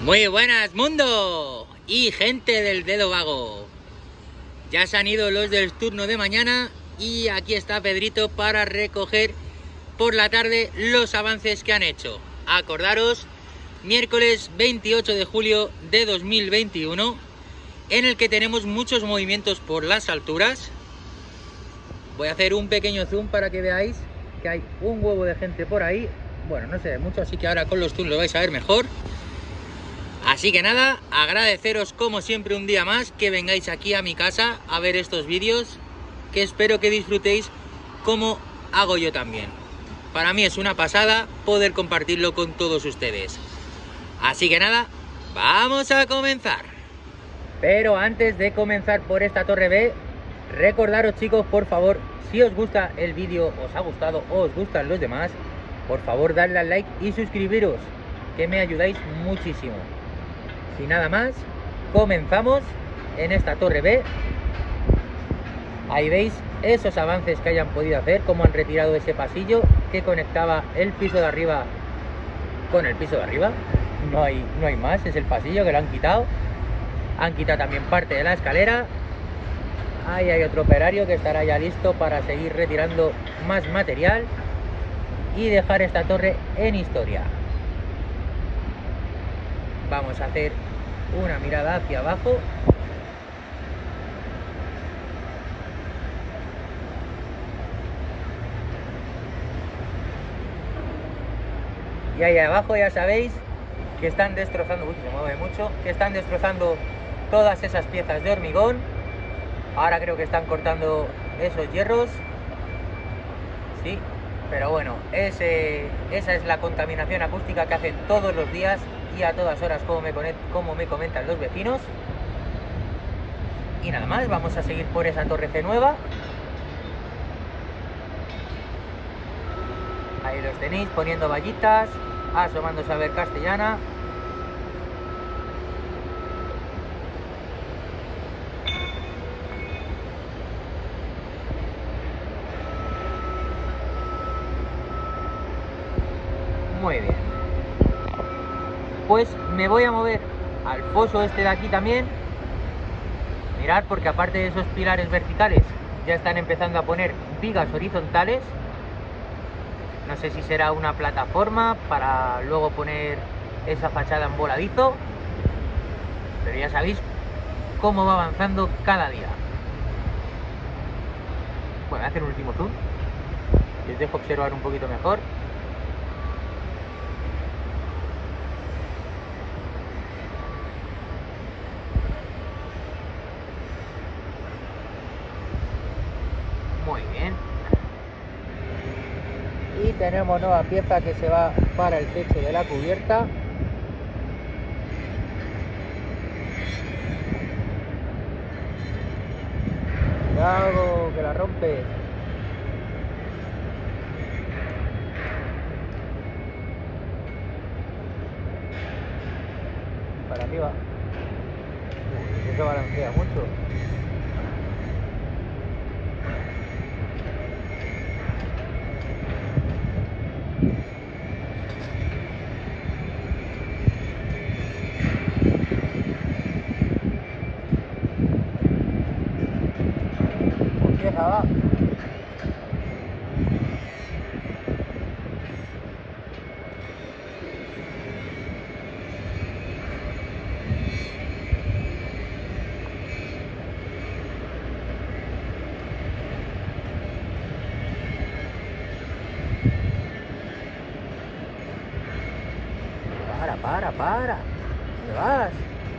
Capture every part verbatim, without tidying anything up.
Muy buenas, mundo y gente del dedo vago. Ya se han ido los del turno de mañana y aquí está Pedrito para recoger por la tarde los avances que han hecho. Acordaros, miércoles veintiocho de julio de dos mil veintiuno, en el que tenemos muchos movimientos por las alturas. Voy a hacer un pequeño zoom para que veáis que hay un huevo de gente por ahí. Bueno, no se ve mucho, así que ahora con los zooms lo vais a ver mejor. Así que nada, agradeceros como siempre un día más que vengáis aquí a mi casa a ver estos vídeos, que espero que disfrutéis como hago yo también. Para mí es una pasada poder compartirlo con todos ustedes. Así que nada, vamos a comenzar. Pero antes de comenzar por esta torre B, recordaros, chicos, por favor, si os gusta el vídeo, os ha gustado o os gustan los demás, por favor dadle al like y suscribiros, que me ayudáis muchísimo. Sin nada más, comenzamos en esta torre B. Ahí veis esos avances que hayan podido hacer, cómo han retirado ese pasillo que conectaba el piso de arriba con el piso de arriba. No hay, no hay más, es el pasillo que lo han quitado. Han quitado también parte de la escalera. Ahí hay otro operario que estará ya listo para seguir retirando más material y dejar esta torre en historia. Vamos a hacer una mirada hacia abajo. Y ahí abajo ya sabéis que están destrozando, uy, se mueve mucho, que están destrozando todas esas piezas de hormigón. Ahora creo que están cortando esos hierros. Sí, pero bueno, ese, esa es la contaminación acústica que hacen todos los días y a todas horas, como me, como me comentan los vecinos. Y nada más, vamos a seguir por esa torre C nueva. Ahí los tenéis poniendo vallitas, asomándose a ver Castellana. Muy bien. Pues me voy a mover al foso este de aquí también. Mirad, porque aparte de esos pilares verticales, ya están empezando a poner vigas horizontales. No sé si será una plataforma para luego poner esa fachada en voladizo, pero ya sabéis cómo va avanzando cada día. Bueno, voy a hacer un último zoom y os dejo observar un poquito mejor. Muy bien. Y tenemos nueva pieza que se va para el techo de la cubierta. Cuidado, que la rompes. Para arriba. Uy, eso balancea mucho. Empieza, va. Para, para, para. ¿Dónde vas?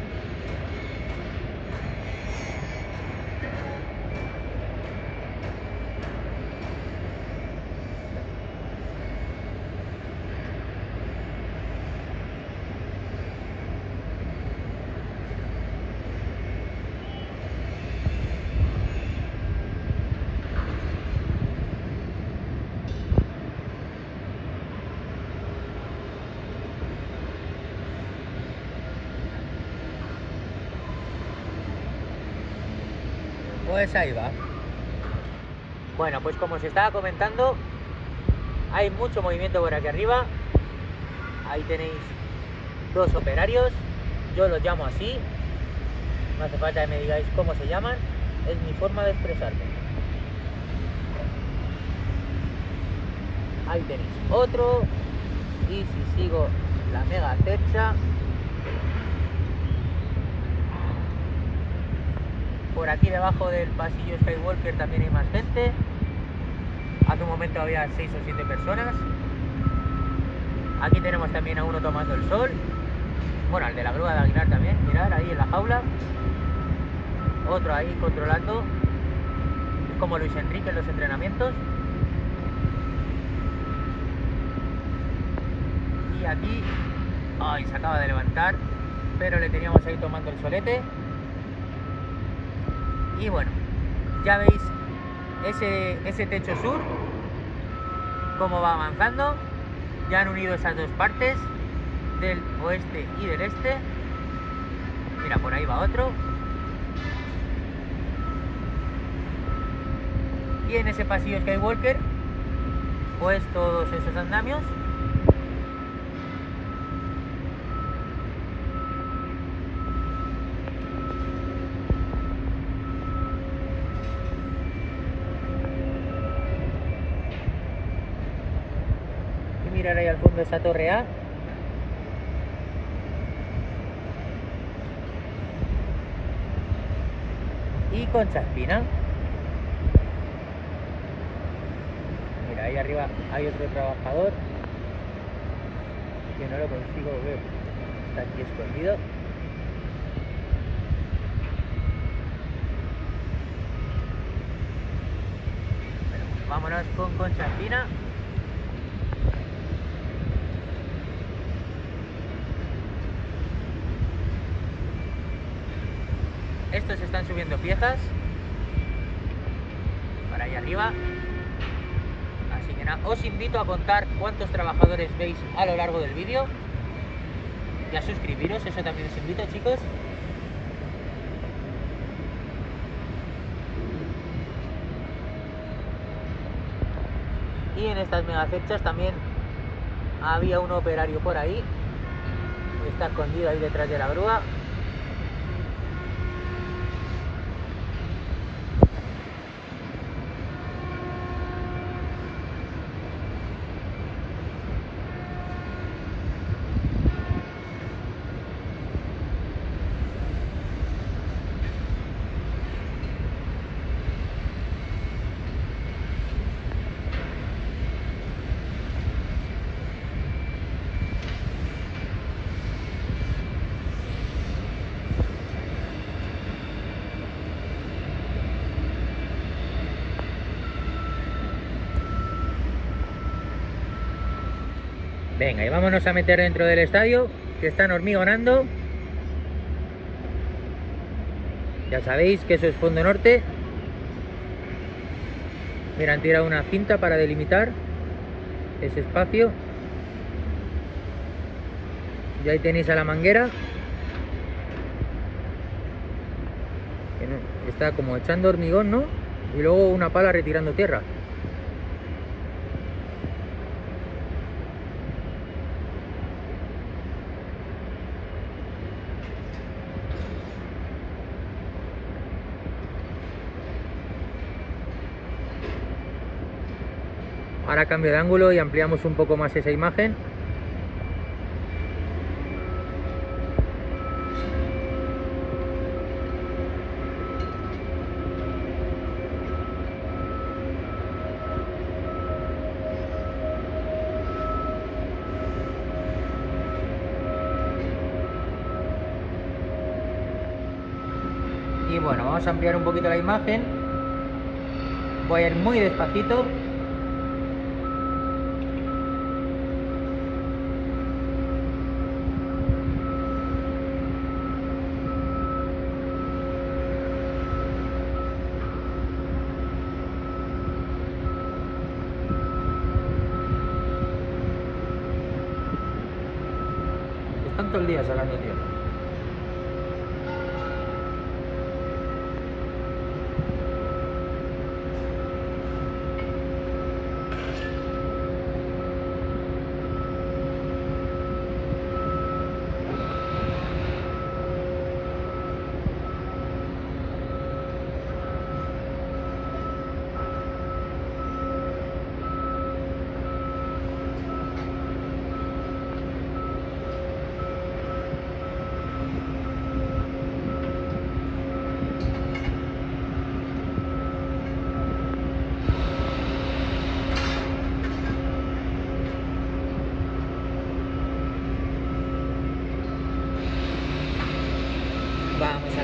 Pues ahí va. Bueno, pues como os estaba comentando, hay mucho movimiento por aquí arriba. Ahí tenéis dos operarios. yo los llamo así, no hace falta que me digáis cómo se llaman, es mi forma de expresarme. Ahí tenéis otro, y si sigo la mega cercha, por aquí debajo del pasillo Skywalker también hay más gente. Hace un momento había seis o siete personas. Aquí tenemos también a uno tomando el sol. Bueno, al de la grúa de Aguilar también, mirad, ahí en la jaula. Otro ahí controlando. Es como Luis Enrique en los entrenamientos. Y aquí, ay, se acaba de levantar, pero le teníamos ahí tomando el solete. Y bueno, ya veis ese, ese techo sur, cómo va avanzando. Ya han unido esas dos partes, del oeste y del este. Mira, por ahí va otro. Y en ese pasillo Skywalker, pues todos esos andamios. Mirar ahí al fondo esa torre A. Y Concha Espina. Mira, ahí arriba hay otro trabajador que no lo consigo ver, está aquí escondido. Bueno, vámonos con Concha Espina. Estos están subiendo piezas para ahí arriba. Así que nada, os invito a contar cuántos trabajadores veis a lo largo del vídeo. Y a suscribiros, eso también os invito, chicos. Y en estas megafechas también había un operario por ahí. Está escondido ahí detrás de la grúa. Venga, y vámonos a meter dentro del estadio, que están hormigonando. Ya sabéis que eso es fondo norte. Mira, han tirado una cinta para delimitar ese espacio. Y ahí tenéis a la manguera, que no, está como echando hormigón, ¿no? Y luego una pala retirando tierra. Ahora cambio de ángulo y ampliamos un poco más esa imagen. Y bueno, vamos a ampliar un poquito la imagen. Voy a ir muy despacito. Están todo el día sacando tierra.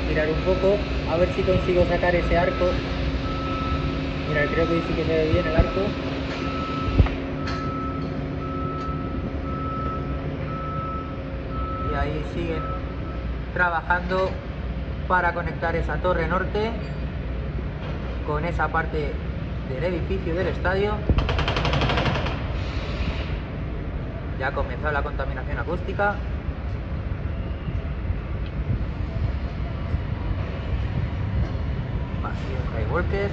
girar un poco, a ver si consigo sacar ese arco. Mira, creo que sí que se ve bien el arco. Y ahí siguen trabajando para conectar esa torre norte con esa parte del edificio del estadio. Ya ha comenzado la contaminación acústica. Vacío Skywalker.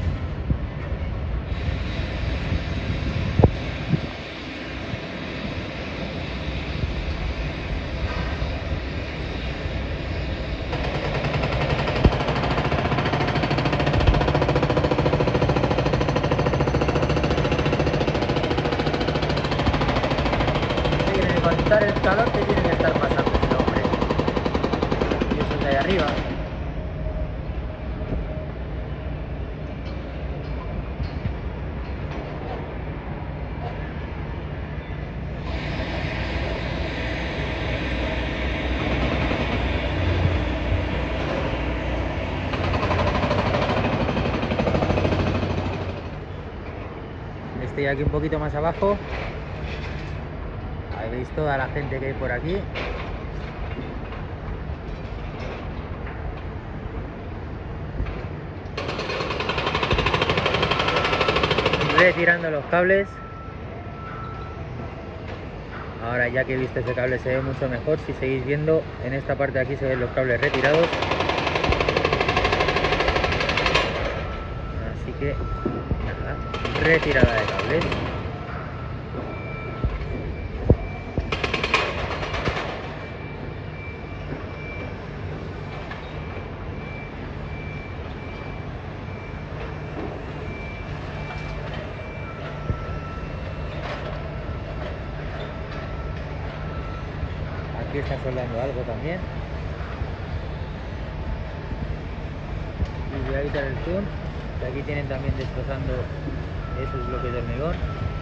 El calor que tiene que estar pasando este hombre. Y eso de ahí arriba. Estoy aquí un poquito más abajo. Ahí veis toda la gente que hay por aquí. Retirando los cables. Ahora ya que he visto ese cable se ve mucho mejor. Si seguís viendo, en esta parte de aquí se ven los cables retirados. Así que nada, retirada de cables. Aquí está soldando algo también. Y voy a quitar el zoom, que aquí tienen también destrozando esos bloques de hormigón.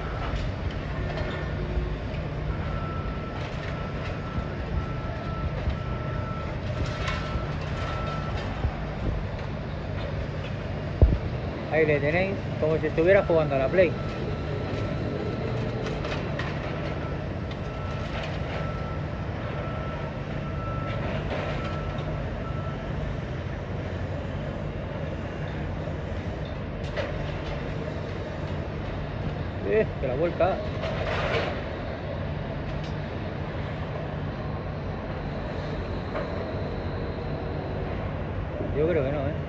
Ahí le tenéis, como si estuviera jugando a la Play. Eh, que la vuelca. Yo creo que no, ¿eh?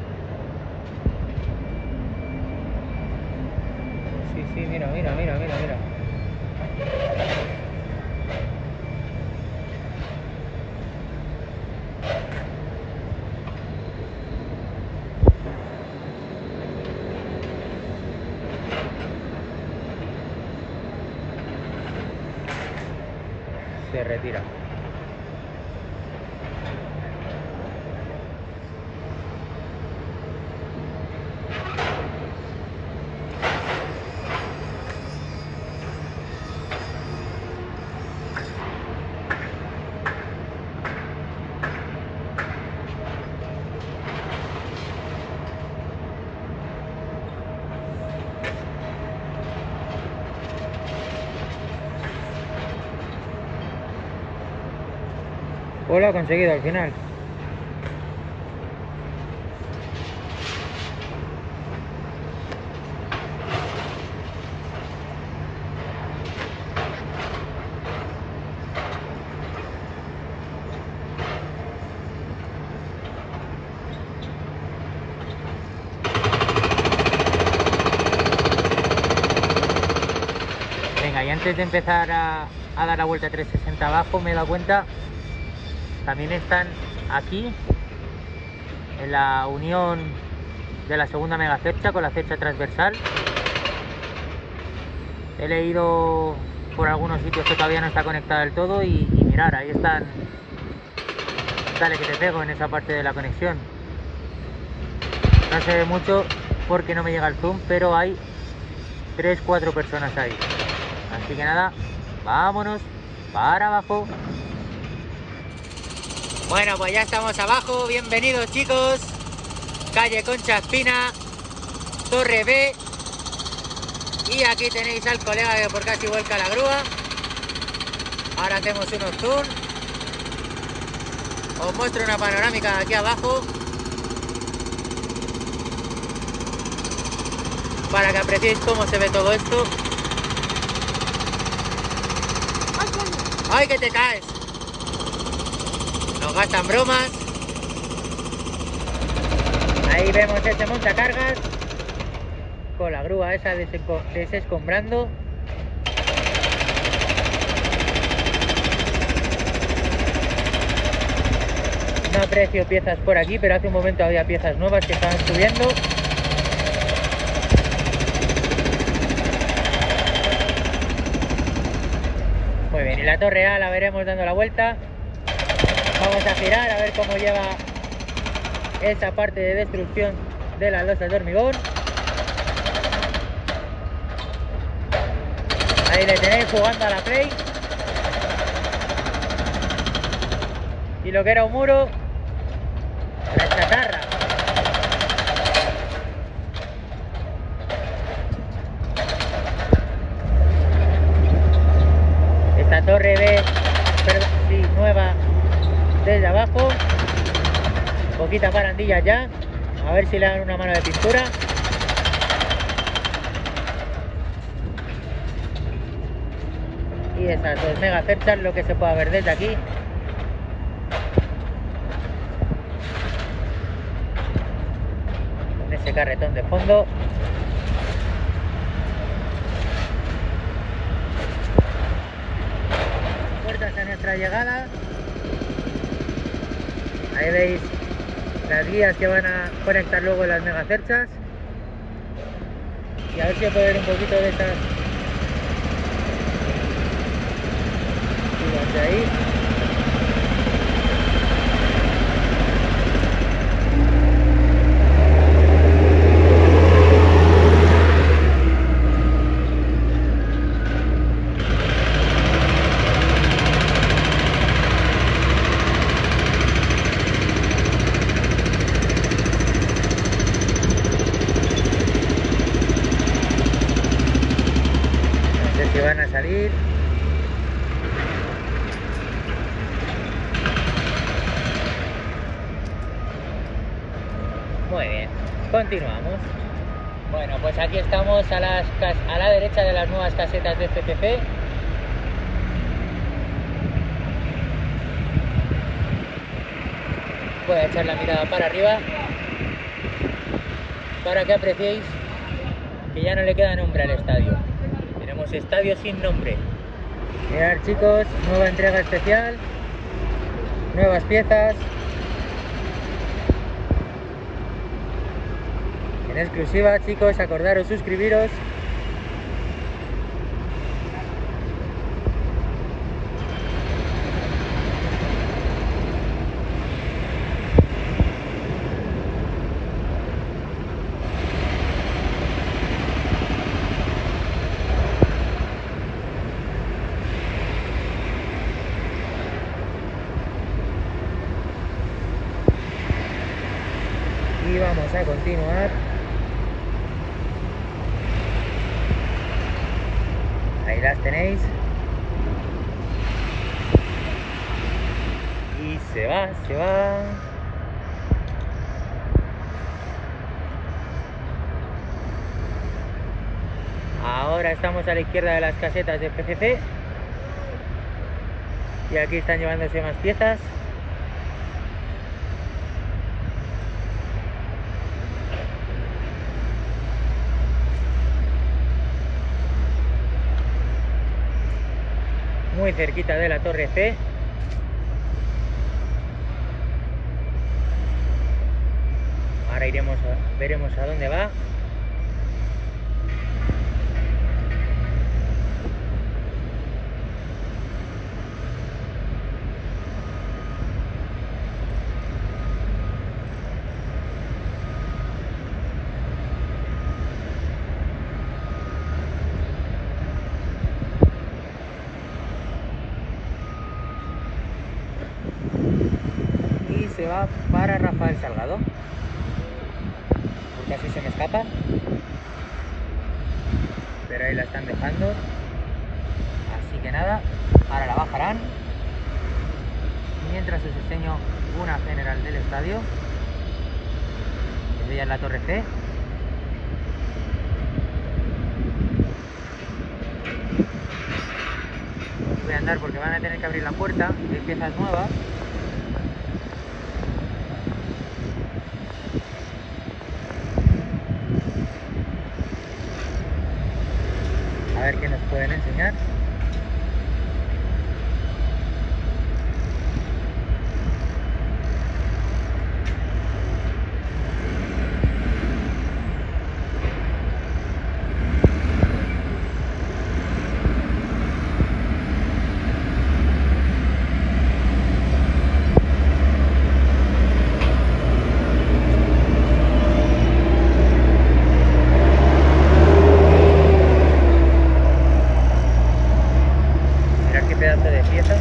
Sí, sí, mira, mira, mira, mira, mira. Se retira. Pues lo ha conseguido al final. Venga, y antes de empezar a, a dar la vuelta trescientos sesenta abajo, me he dado cuenta, también están aquí en la unión de la segunda megacercha con la cercha transversal. He leído por algunos sitios que todavía no está conectada del todo y, y mirar, ahí están. Dale que te pego en esa parte de la conexión. No se ve mucho porque no me llega el zoom, pero hay tres cuatro personas ahí. Así que nada, vámonos para abajo. Bueno, pues ya estamos abajo. Bienvenidos, chicos. Calle Concha Espina, Torre B. Y aquí tenéis al colega que por casi vuelca la grúa. Ahora hacemos unos zoom. Os muestro una panorámica de aquí abajo para que apreciéis cómo se ve todo esto. ¡Ay, que te caes! Nos gastan bromas. Ahí vemos ese montacargas con la grúa esa desescombrando. No aprecio piezas por aquí, pero hace un momento había piezas nuevas que estaban subiendo. Muy bien, y la torre A la veremos dando la vuelta. Vamos a girar a ver cómo lleva esa parte de destrucción de las losas de hormigón. Ahí le tenéis jugando a la play. Y lo que era un muro, la chatarra. Esta torre B, perdón, sí, nueva desde abajo. Poquitas barandillas ya. A ver si le dan una mano de pintura. Y esas dos megacerchas, lo que se pueda ver desde aquí. Con ese carretón de fondo. Puertas a nuestra llegada. Ahí veis las guías que van a conectar luego las megacerchas. Y a ver si puedo ver un poquito de estas. De ahí. No sé si van a salir. Muy bien, continuamos. Bueno, pues aquí estamos a, las, a la derecha de las nuevas casetas de C P C. Voy a echar la mirada para arriba para que apreciéis que ya no le queda nombre al estadio. Tenemos estadio sin nombre. Mirad, chicos, nueva entrega especial, nuevas piezas. En exclusiva, chicos, acordaros suscribiros. Y vamos a continuar. Ahí las tenéis. Y se va, se va. Ahora estamos a la izquierda de las casetas de P C C. Y aquí están llevándose más piezas. Muy cerquita de la torre C. Ahora iremos a, veremos a dónde va. y se va para Rafael Salgado. Porque casi se me escapa. Pero ahí la están dejando. Así que nada, ahora la bajarán. Mientras os enseño una general del estadio. Que ya es la Torre C. Voy a andar porque van a tener que abrir la puerta. Hay piezas nuevas. A ver qué nos pueden enseñar. De pieza.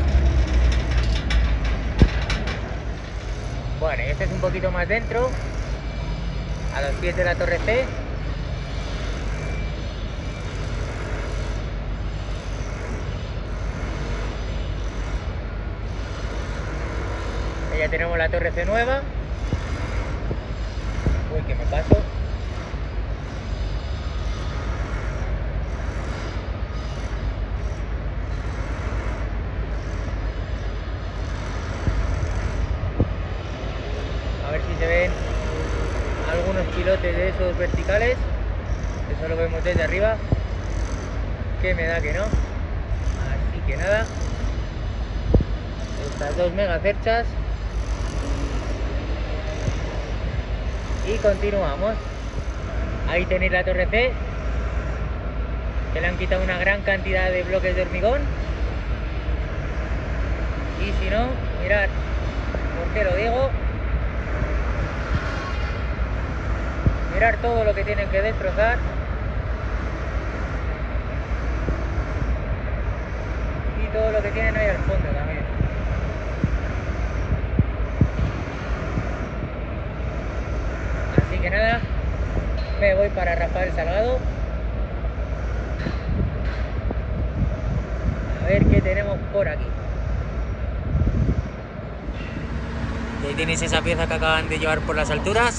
Bueno, este es un poquito más dentro, a los pies de la Torre C. Y ya tenemos la Torre C nueva. Uy, que me paso. A ver si se ven algunos pilotes de esos verticales. Eso lo vemos desde arriba. Que me da que no. Así que nada. Estas dos megacerchas. Y continuamos. Ahí tenéis la Torre C. Que le han quitado una gran cantidad de bloques de hormigón. Y si no, mirad, ¿por qué lo digo? Mirar todo lo que tienen que destrozar. Y todo lo que tienen ahí al fondo también. Así que nada, me voy para Rafael Salgado. A ver qué tenemos por aquí. Y ahí tenéis esa pieza que acaban de llevar por las alturas.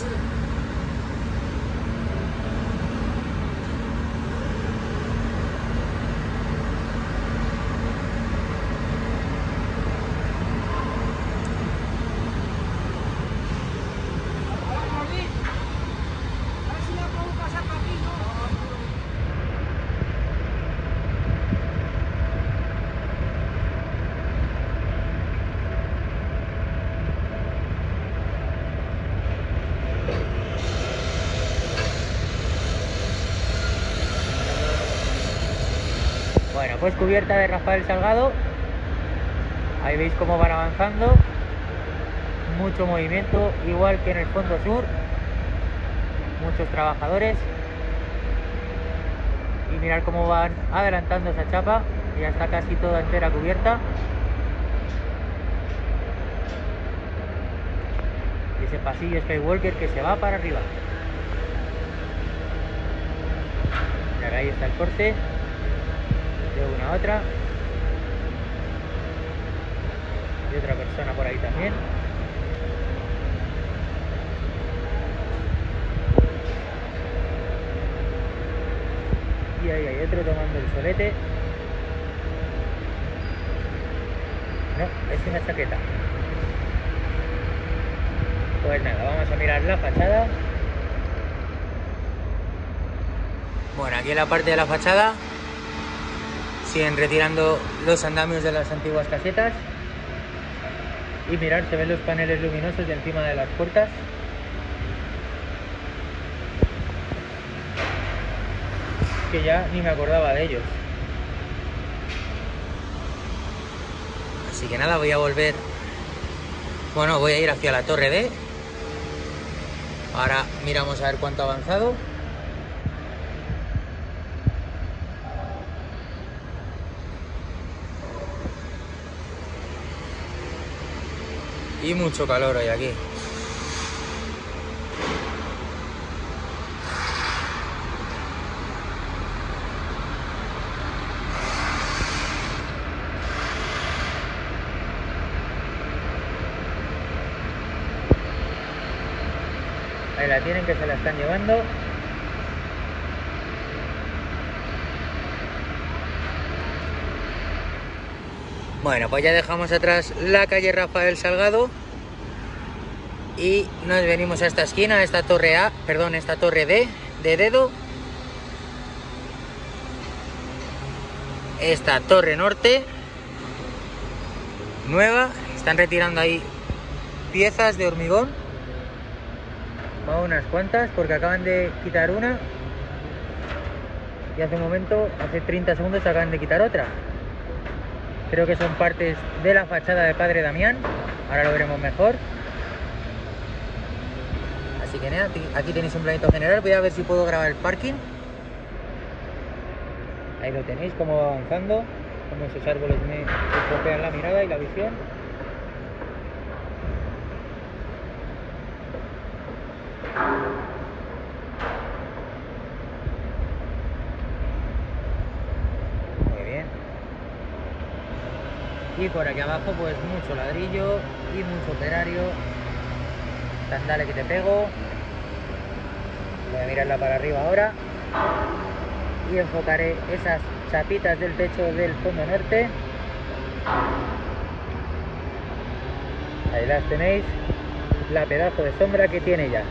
Bueno, pues cubierta de Rafael Salgado. Ahí veis cómo van avanzando. Mucho movimiento, igual que en el fondo sur. Muchos trabajadores. Y mirad cómo van adelantando esa chapa. Ya está casi toda entera cubierta. Y ese pasillo Skywalker que se va para arriba. Y ahí está el corte. De una a otra. Y otra persona por ahí también. Y ahí hay otro tomando el solete. No, es una chaqueta. Pues nada, vamos a mirar la fachada. Bueno, aquí en la parte de la fachada siguen retirando los andamios de las antiguas casetas. Y mirad, se ven los paneles luminosos de encima de las puertas. Que ya ni me acordaba de ellos. Así que nada, voy a volver. Bueno, voy a ir hacia la Torre D. Ahora miramos a ver cuánto ha avanzado. y mucho calor hoy aquí. Ahí la tienen, que se la están llevando. Bueno, pues ya dejamos atrás la calle Rafael Salgado y nos venimos a esta esquina, a esta torre A, perdón, esta torre D, de Dedo. Esta torre norte, nueva, están retirando ahí piezas de hormigón. Va unas cuantas porque acaban de quitar una y hace un momento, hace treinta segundos, acaban de quitar otra. Creo que son partes de la fachada de Padre Damián, ahora lo veremos mejor. Así que nada, aquí tenéis un planito general. Voy a ver si puedo grabar el parking. Ahí lo tenéis, cómo va avanzando, cómo esos árboles me estropean la mirada y la visión. Y por aquí abajo pues mucho ladrillo y mucho operario. Dale que te pego. Voy a mirarla para arriba ahora y enfocaré esas chapitas del techo del fondo norte. Ahí las tenéis, la pedazo de sombra que tiene ya.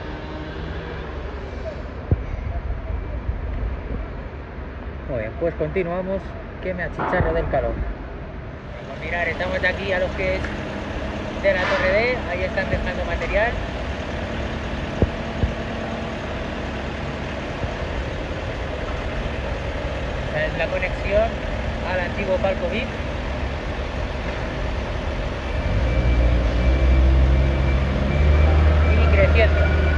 Muy bien, pues continuamos, que me achicharro del calor. Mirar, estamos de aquí a los que es de la torre D, ahí están dejando material. Esta es la conexión al antiguo palco V I P. Y creciendo.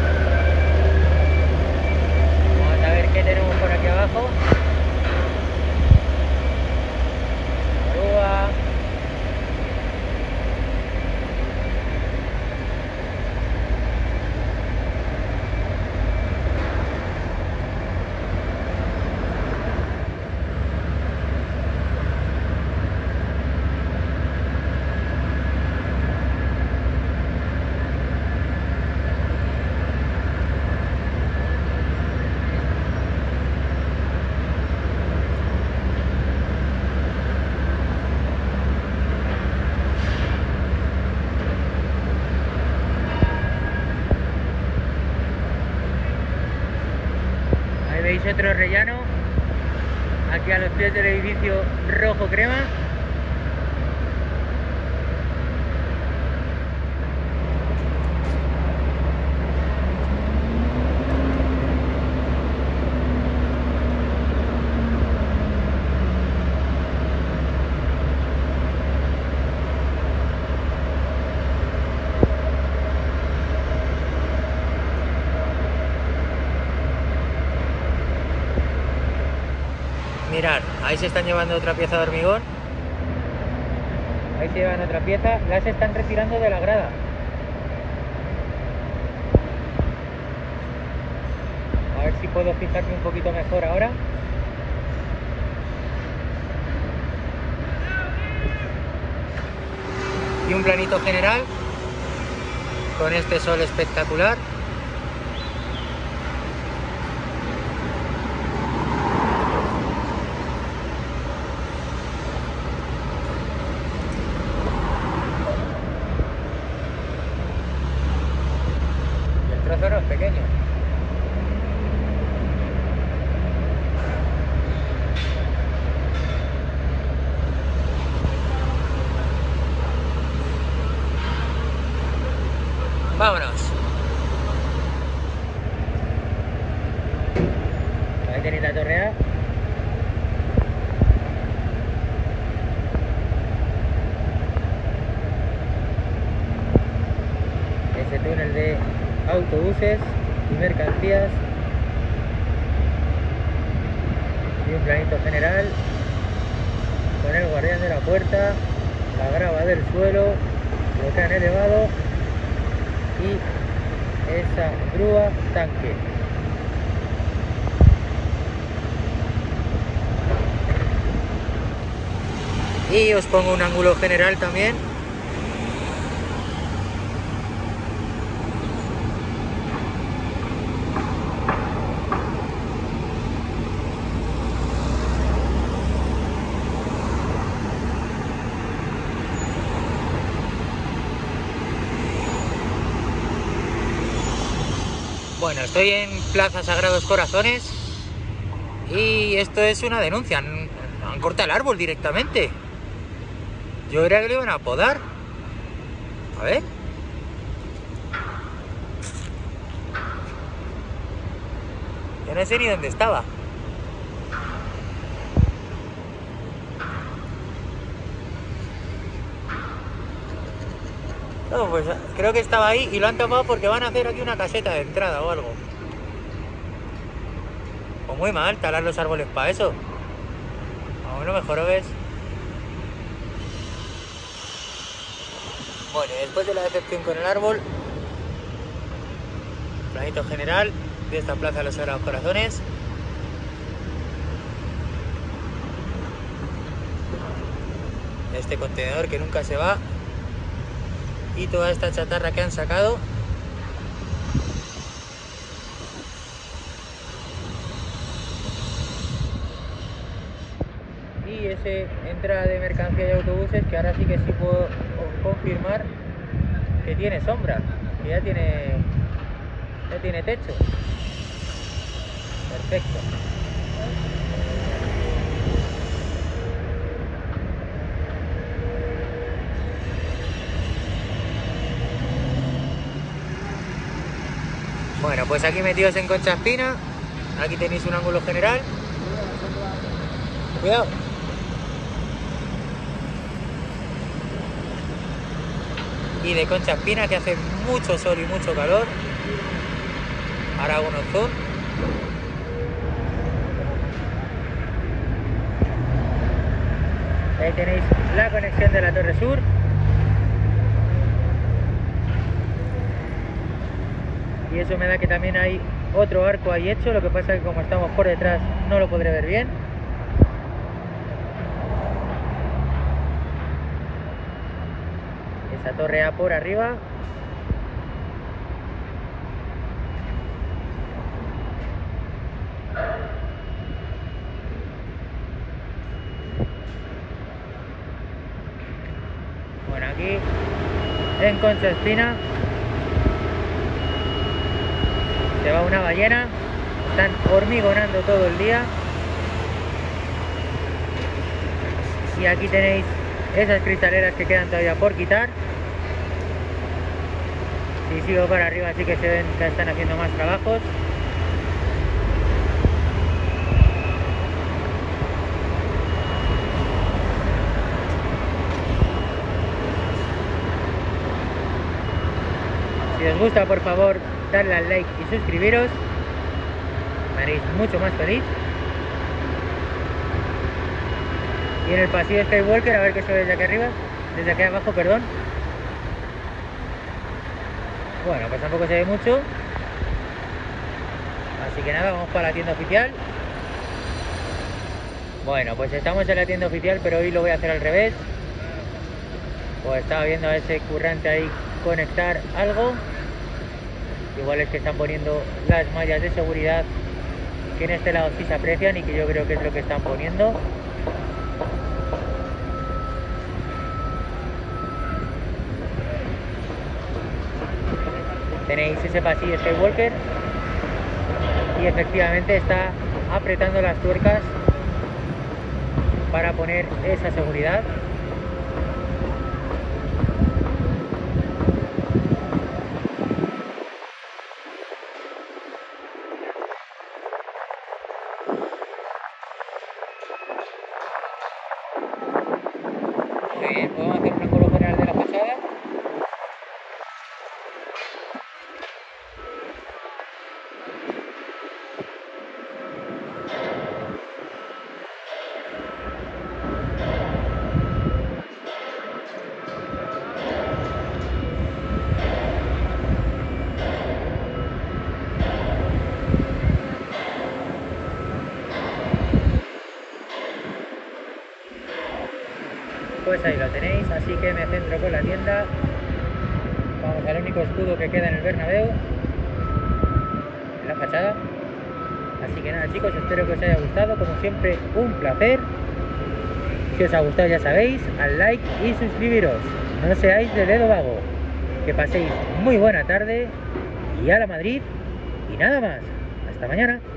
Vamos a ver qué tenemos por aquí abajo. Grúa. Veis otro rellano aquí a los pies del edificio rojo crema. Mirad, ahí se están llevando otra pieza de hormigón. Ahí se llevan otra pieza. Las están retirando de la grada. A ver si puedo fijarme un poquito mejor ahora. Y un planito general con este sol espectacular. Trozo pequeño. Vámonos. Ahí tenéis la torre A. Ese túnel de autobuses y mercancías y un planito general con el guardián de la puerta, la grava del suelo, lo que han elevado. y esa grúa tanque. Y os pongo un ángulo general también. Bueno, estoy en Plaza Sagrados Corazones y esto es una denuncia. Han, han cortado el árbol directamente. Yo creía que lo iban a podar. A ver. Yo no sé ni dónde estaba. No, pues creo que estaba ahí y lo han tapado porque van a hacer aquí una caseta de entrada o algo. Pues muy mal, talar los árboles para eso. A uno mejor, ¿ves? Bueno, después de la decepción con el árbol, planito general de esta Plaza de los Sagrados Corazones. Este contenedor que nunca se va. Y toda esta chatarra que han sacado. Y ese entrada de mercancía y autobuses que ahora sí que sí puedo confirmar que tiene sombra, que ya tiene, ya tiene techo. Perfecto. Bueno, pues aquí metidos en Concha Espina, aquí tenéis un ángulo general. Cuidado. Y de Concha Espina, que hace mucho sol y mucho calor. Ahora hago un zoom. Ahí tenéis la conexión de la Torre Sur. Y eso me da que también hay otro arco ahí hecho, lo que pasa es que como estamos por detrás no lo podré ver bien. Esa torre A por arriba. Bueno, aquí en Concha Espina se va una ballena, están hormigonando todo el día. Y aquí tenéis esas cristaleras que quedan todavía por quitar. Si sigo para arriba sí que se ven que están haciendo más trabajos. Si os gusta, por favor, darle al like y suscribiros, me haréis mucho más feliz. Y en el pasillo Skywalker, a ver qué se ve desde aquí arriba, desde aquí abajo, perdón. Bueno, pues tampoco se ve mucho. Así que nada, vamos para la tienda oficial. Bueno, pues estamos en la tienda oficial, pero hoy lo voy a hacer al revés. Pues estaba viendo a ese currante ahí conectar algo. Igual es que están poniendo las mallas de seguridad que en este lado sí se aprecian y que yo creo que es lo que están poniendo. Tenéis ese pasillo Skywalker y efectivamente está apretando las tuercas para poner esa seguridad. Muy bien, podemos hacer un ángulo general de la fachada. Pues ahí lo tenéis, así que me centro con la tienda. Vamos al único escudo que queda en el Bernabéu, en la fachada. Así que nada, chicos, espero que os haya gustado, como siempre un placer. Si os ha gustado, ya sabéis, al like y suscribiros. No seáis de dedo vago. Que paséis muy buena tarde y a la Madrid. Y nada más. Hasta mañana.